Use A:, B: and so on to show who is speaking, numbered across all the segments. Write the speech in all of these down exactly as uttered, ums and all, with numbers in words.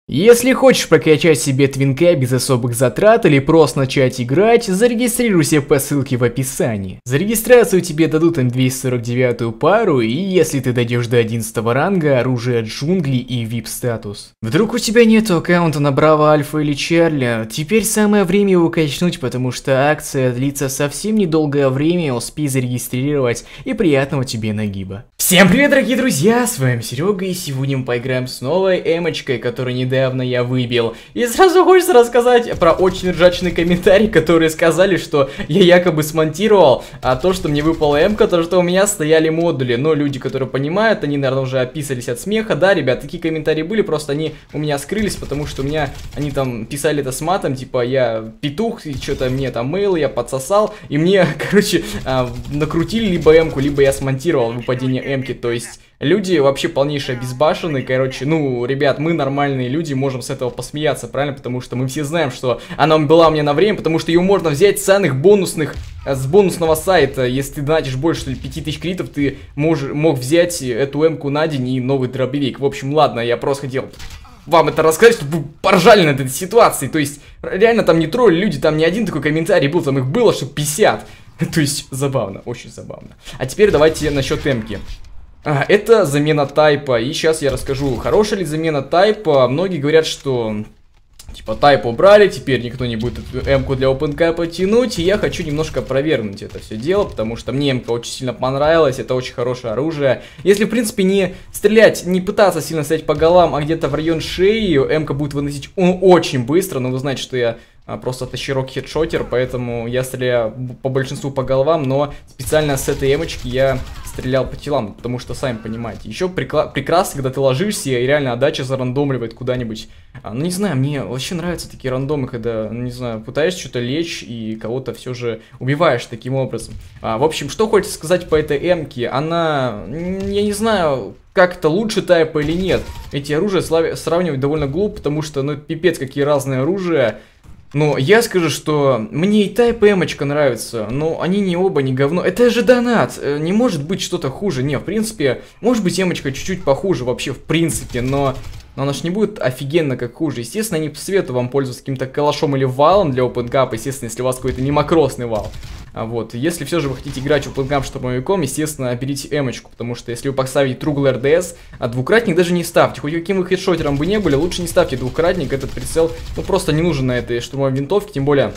A: Если хочешь прокачать себе твинка без особых затрат или просто начать играть, зарегистрируйся по ссылке в описании. За регистрацию тебе дадут эм двести сорок девятую пару, и если ты дойдешь до одиннадцатого ранга, оружие джунглей и ви ай пи статус. Вдруг у тебя нету аккаунта на Браво, Альфа или Чарли, теперь самое время его качнуть, потому что акция длится совсем недолгое время, успей зарегистрировать, и приятного тебе нагиба. Всем привет, дорогие друзья, с вами Серега, и сегодня мы поиграем с новой эмочкой, которую недавно я выбил. И сразу хочется рассказать про очень ржачный комментарий, которые сказали, что я якобы смонтировал, а то, что мне выпала эмка, то, что у меня стояли модули. Но люди, которые понимают, они, наверное, уже описались от смеха. Да, ребят, такие комментарии были, просто они у меня скрылись, потому что у меня, они там писали это с матом, типа, я петух, и что-то мне там мейл, я подсосал, и мне, короче, накрутили либо эмку, либо я смонтировал выпадение эмки, то есть... Люди вообще полнейшие обезбашенные, короче, ну, ребят, мы нормальные люди, можем с этого посмеяться, правильно? Потому что мы все знаем, что она была у меня на время, потому что ее можно взять с ценных бонусных, с бонусного сайта. Если ты донатишь больше пяти тысяч кредитов, ты мож, мог взять эту эмку на день и новый дробовик. В общем, ладно, я просто хотел вам это рассказать, чтобы вы поржали над этой ситуацией. То есть, реально там не тролли люди, там не один такой комментарий был, там их было, что пятьдесят. То есть, забавно, очень забавно. А теперь давайте насчет эмки. А, это замена тайпа, и сейчас я расскажу, хорошая ли замена тайпа. Многие говорят, что типа тайп убрали, теперь никто не будет эту эмку для опенкапа тянуть, и я хочу немножко провернуть это все дело, потому что мне эмка очень сильно понравилась, это очень хорошее оружие. Если, в принципе, не стрелять, не пытаться сильно стрелять по голам, а где-то в район шеи, эмка будет выносить очень быстро, но вы знаете, что я... Просто тащирок хедшотер, поэтому я стреляю по большинству по головам, но специально с этой эмочки я стрелял по телам, потому что, сами понимаете, еще прекрасно, когда ты ложишься и реально отдача зарандомливает куда-нибудь. Ну, не знаю, мне вообще нравятся такие рандомы, когда, ну, не знаю, пытаешься что-то лечь и кого-то все же убиваешь таким образом. А, в общем, что хочется сказать по этой эмке, она, я не знаю... Как это лучше тайпа или нет. Эти оружия сравнивать довольно глупо, потому что, ну, пипец, какие разные оружия. Но я скажу, что мне и тайп и эмочка нравятся, но они не оба не говно. Это же донат, не может быть что-то хуже. Не, в принципе, может быть эмочка чуть-чуть похуже вообще в принципе, но... Но она ж не будет офигенно как хуже. Естественно, не посоветую вам пользоваться каким-то калашом или валом для опенкапа, естественно, если у вас какой-то мимокросный вал. А вот, если все же вы хотите играть в опенкап штурмовиком, естественно, берите эмочку, потому что если вы поставите Тругл эр дэ эс, а двукратник даже не ставьте. Хоть каким вы хедшотером бы не были, лучше не ставьте двукратник, этот прицел, ну, просто не нужен на этой штурмовой винтовке, тем более...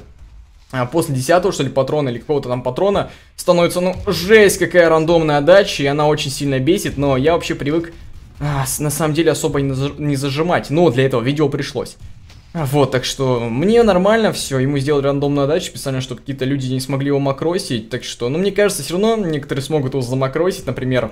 A: А после десятого, что ли, патрона или какого-то там патрона становится, ну, жесть, какая рандомная отдача, и она очень сильно бесит, но я вообще привык... А, на самом деле особо не зажимать, но для этого видео пришлось. Вот, так что мне нормально все, ему сделали рандомную отдачу специально, чтобы какие-то люди не смогли его макросить, так что, ну, мне кажется, все равно некоторые смогут его замакросить, например,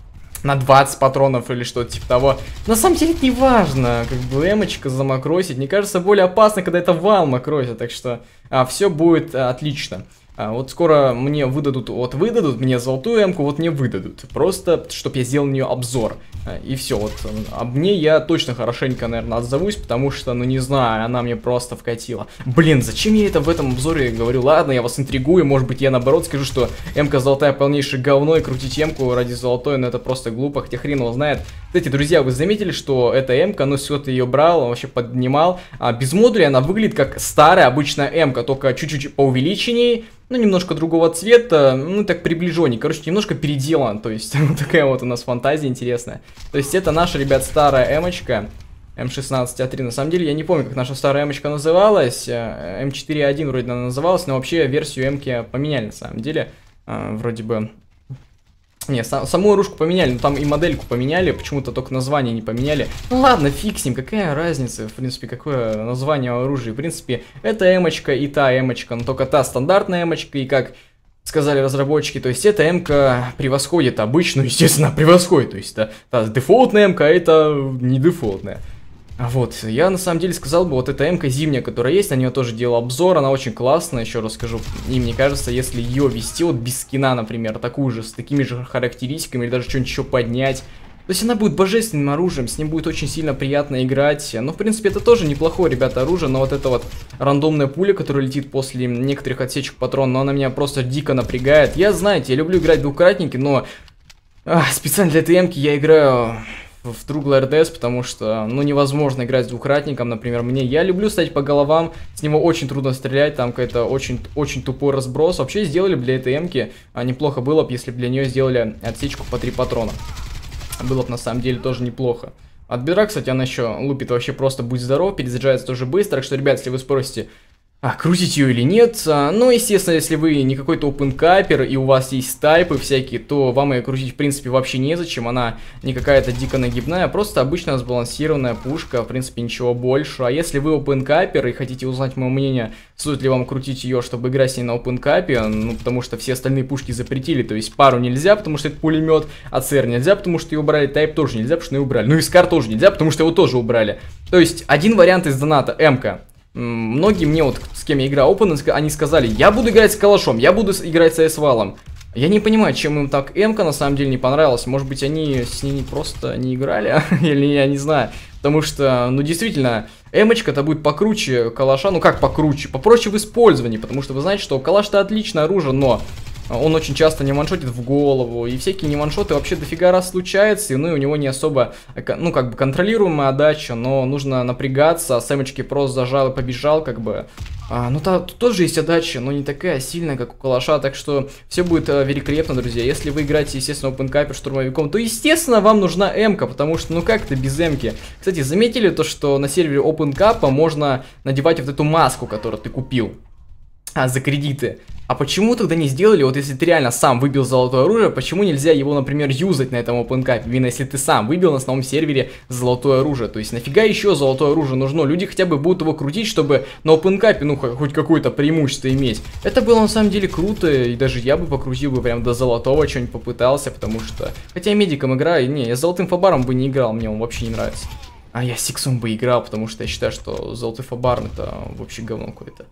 A: на двадцать патронов или что-то типа того. На самом деле это не важно, как бы эмочка замакросить, мне кажется, более опасно, когда это вал макросит, так что а, все будет а, отлично. А, вот скоро мне выдадут, вот выдадут мне золотую эмку, вот мне выдадут. Просто, чтобы я сделал на нее обзор. А, и все, вот об ней я точно хорошенько, наверное, отзовусь, потому что, ну не знаю, она мне просто вкатила. Блин, зачем я это в этом обзоре говорю? Ладно, я вас интригую, может быть я наоборот скажу, что эмка золотая полнейшее говно, и крутить эмку ради золотой, но это просто глупо, хотя хрен его знает. Кстати, друзья, вы заметили, что эта эмка, ну все, ты ее брал, вообще поднимал, а без модуля она выглядит как старая обычная эмка, только чуть-чуть поувеличенней. Ну, немножко другого цвета, ну, так приближенней, короче, немножко переделан, то есть, вот такая вот у нас фантазия интересная. То есть, это наша, ребят, старая эмочка, эм шестнадцать а три, на самом деле, я не помню, как наша старая эмочка называлась, эм четыре а один вроде она называлась, но вообще версию эмки поменяли, на самом деле, вроде бы... Не, сам, саму оружку поменяли, но там и модельку поменяли, почему-то только название не поменяли. Ну ладно, фиг с ним, какая разница, в принципе, какое название оружия. В принципе, это эмочка и та эмочка, но только та стандартная эмочка, и как сказали разработчики, то есть эта эмка превосходит обычную, естественно, превосходит. То есть та, та дефолтная эмка, а это не дефолтная. А вот, я на самом деле сказал бы, вот эта эмка зимняя, которая есть, на нее тоже делал обзор, она очень классная, еще раз скажу. И мне кажется, если ее вести вот без скина, например, такую же, с такими же характеристиками, или даже что-нибудь еще поднять, то есть она будет божественным оружием, с ним будет очень сильно приятно играть. Ну, в принципе, это тоже неплохое, ребята, оружие, но вот эта вот рандомная пуля, которая летит после некоторых отсечек патрона, но она меня просто дико напрягает. Я, знаете, я люблю играть в двукратники, но а, специально для этой эмки я играю... в True эр ди эс, потому что, ну, невозможно играть с двухратником, например, мне. Я люблю ставить по головам, с него очень трудно стрелять, там какой-то очень, очень тупой разброс. Вообще сделали бы для этой эмки, а неплохо было бы, если бы для нее сделали отсечку по три патрона. Было бы на самом деле тоже неплохо. От бедра, кстати, она еще лупит вообще просто будь здоров, перезаряжается тоже быстро. Так что, ребят, если вы спросите, а, крутить ее или нет, а, ну, естественно, если вы не какой-то опенкапер и у вас есть тайпы всякие, то вам ее крутить, в принципе, вообще незачем. Она не какая-то дико нагибная, просто обычная сбалансированная пушка, в принципе, ничего больше. А если вы опенкапер и хотите узнать мое мнение, стоит ли вам крутить ее, чтобы играть с ней на опенкапе, ну, потому что все остальные пушки запретили, то есть пару нельзя, потому что это пулемет, а ЦР нельзя, потому что ее убрали, тайп тоже нельзя, потому что ее убрали, ну и Скар тоже нельзя, потому что его тоже убрали. То есть один вариант из доната, М-ка. Многие мне вот, с кем я играл Open, они сказали, я буду играть с калашом, я буду играть с айс-валом. Я не понимаю, чем им так М-ка на самом деле не понравилась. Может быть, они с ней просто не играли, или я не знаю. Потому что, ну действительно, М-очка-то будет покруче калаша, ну как покруче, попроще в использовании. Потому что вы знаете, что калаш-то отличное оружие, но он очень часто не ваншотит в голову, и всякие не ваншоты вообще дофига раз случаются, и ну и у него не особо, ну как бы контролируемая отдача, но нужно напрягаться, а Сэмочки просто зажал и побежал, как бы. А, ну та, тут тоже есть отдача, но не такая сильная, как у калаша, так что все будет а, великолепно, друзья. Если вы играете, естественно, опенкапер штурмовиком, то, естественно, вам нужна М-ка, потому что, ну как это без М-ки? Кстати, заметили то, что на сервере OpenCap можно надевать вот эту маску, которую ты купил? А, за кредиты. А почему тогда не сделали, вот если ты реально сам выбил золотое оружие, почему нельзя его, например, юзать на этом OpenCap? Именно если ты сам выбил на основном сервере золотое оружие. То есть нафига еще золотое оружие нужно? Люди хотя бы будут его крутить, чтобы на OpenCap, ну, хоть какое-то преимущество иметь. Это было на самом деле круто, и даже я бы покрутил бы прям до золотого, что-нибудь попытался, потому что... Хотя я медиком играю, не, я золотым фабаром бы не играл, мне он вообще не нравится. А я сиксом бы играл, потому что я считаю, что золотой фабар это вообще говно какое-то.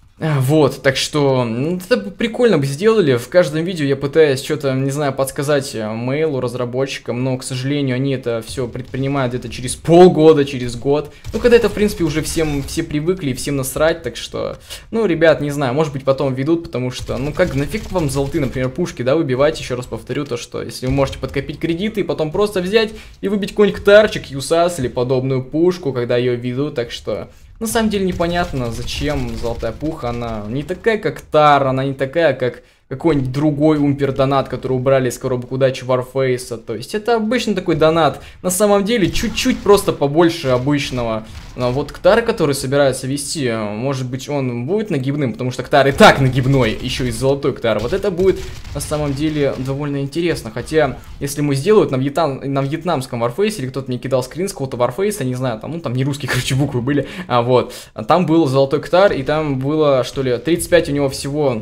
A: Вот, так что, ну, это прикольно бы сделали. В каждом видео я пытаюсь что-то, не знаю, подсказать мейлу, разработчикам, но, к сожалению, они это все предпринимают где-то через полгода, через год. Ну, когда это, в принципе, уже всем все привыкли и всем насрать, так что, ну, ребят, не знаю, может быть, потом ведут, потому что, ну, как, нафиг вам золотые, например, пушки, да, выбивать, еще раз повторю, то, что, если вы можете подкопить кредиты и потом просто взять и выбить какой-нибудь ктарчик, юсас или подобную пушку, когда ее ведут, так что... На самом деле непонятно, зачем золотая пуха, она не такая, как Тар, она не такая, как какой-нибудь другой умпер-донат, который убрали из коробок удачи Warface. То есть это обычный такой донат, на самом деле чуть-чуть просто побольше обычного. Но вот Ктар, который собирается вести, может быть, он будет нагибным, потому что Ктар и так нагибной, еще и золотой Ктар. Вот это будет на самом деле довольно интересно. Хотя, если ему сделают на, вьетнам, на вьетнамском Warface, или кто-то мне кидал скрин с какого-то Warface, не знаю, там, ну там не русские, короче, буквы были, а вот, там был золотой Ктар, и там было, что ли, тридцать пять у него всего...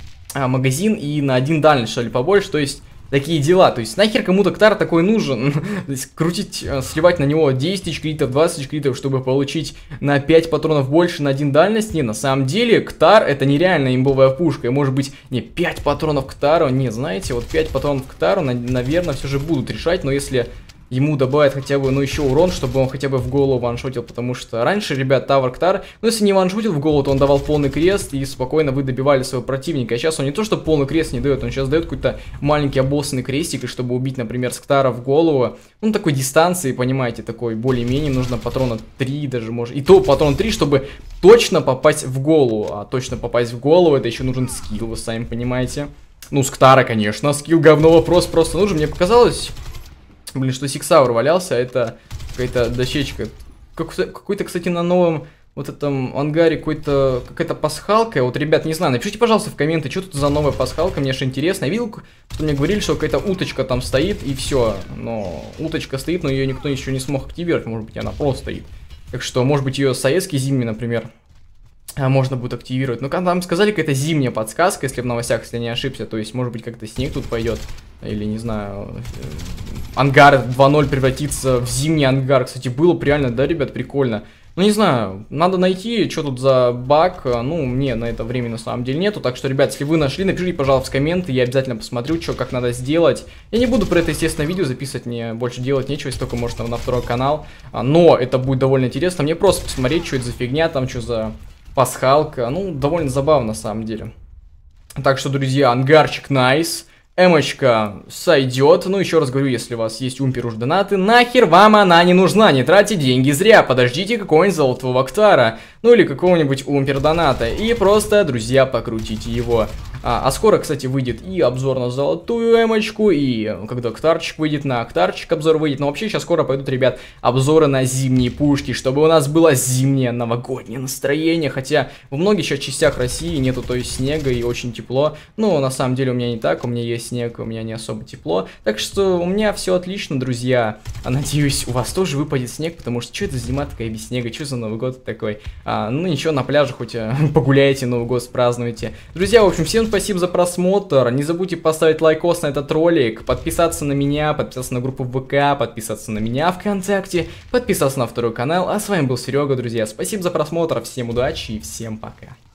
A: магазин и на один дальность, что ли, побольше, то есть такие дела, то есть нахер кому-то Ктар такой нужен, то есть крутить, сливать на него десять тысяч кредитов, двадцать тысяч кредитов, чтобы получить на пять патронов больше на один дальность, не, на самом деле Ктар это нереально имбовая пушка, и может быть не пять патронов Ктару, не, знаете, вот пять патронов Ктару, наверное, все же будут решать, но если... ему добавят хотя бы, ну, еще урон, чтобы он хотя бы в голову ваншотил, потому что раньше, ребят, Тавр Ктар, ну, если не ваншотил в голову, то он давал полный крест, и спокойно вы добивали своего противника, а сейчас он не то, что полный крест не дает, он сейчас дает какой-то маленький обоссанный крестик, и чтобы убить, например, с Ктара в голову, ну, такой дистанции, понимаете, такой, более-менее, нужно патрона три даже, может, и то патрон три, чтобы точно попасть в голову, а точно попасть в голову, это еще нужен скилл, вы сами понимаете, ну, с Ктара, конечно, скилл говно, вопрос просто нужен, мне показалось... Блин, что Сиксаур валялся, это какая-то дощечка. Какой-то, кстати, на новом вот этом ангаре какой-то какая-то пасхалка. Вот, ребят, не знаю, напишите, пожалуйста, в комменты, что тут за новая пасхалка, мне же интересно. Я видел, что мне говорили, что какая-то уточка там стоит, и все. Но уточка стоит, но ее никто еще не смог активировать, может быть, она просто стоит. Так что, может быть, ее советский зимний, например, можно будет активировать. Ну, там сказали, какая-то зимняя подсказка, если в новостях, если не ошибся. То есть, может быть, как-то снег тут пойдет. Или, не знаю, ангар два ноль превратится в зимний ангар. Кстати, было бы реально, да, ребят, прикольно. Ну, не знаю, надо найти, что тут за баг. Ну, мне на это времени на самом деле нету. Так что, ребят, если вы нашли, напишите, пожалуйста, в комменты. Я обязательно посмотрю, что, как надо сделать. Я не буду про это, естественно, видео записывать. Мне больше делать нечего, если только, может, на второй канал. Но это будет довольно интересно. Мне просто посмотреть, что это за фигня, там, что за... пасхалка, ну, довольно забавно на самом деле. Так что, друзья, ангарчик найс. Эмочка сойдет, ну еще раз говорю, если у вас есть умпируш донаты, нахер вам она не нужна, не тратьте деньги зря, подождите какого-нибудь золотого актара, ну или какого-нибудь умпер доната, и просто, друзья, покрутите его. А, а скоро, кстати, выйдет и обзор на золотую эмочку, и когда актарчик выйдет, на актарчик обзор выйдет, но вообще сейчас скоро пойдут, ребят, обзоры на зимние пушки, чтобы у нас было зимнее новогоднее настроение, хотя в многих сейчас частях России нету то есть снега и очень тепло, но на самом деле у меня не так, у меня есть снег, у меня не особо тепло, так что у меня все отлично, друзья. А надеюсь, у вас тоже выпадет снег, потому что что это зима такая без снега, что за Новый год такой? А, ну ничего, на пляже хоть а, погуляйте, Новый год спразднуйте. Друзья, в общем, всем спасибо за просмотр, не забудьте поставить лайкос на этот ролик, подписаться на меня, подписаться на группу в ВК, подписаться на меня ВКонтакте, подписаться на второй канал, а с вами был Серега, друзья, спасибо за просмотр, всем удачи и всем пока.